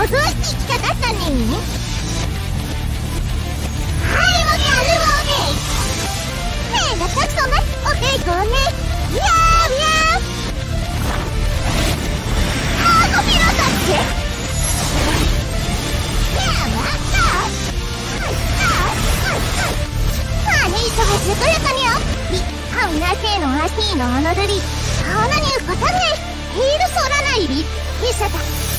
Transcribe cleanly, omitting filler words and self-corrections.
生き方ったねにはいもきあるもねねがたくさんねおへいこねいやーいやーあーごめんなさっていやーまったまあね忙しくやかによりはうなせの足のあのるりあなにうことねヒールそらないりいしゃた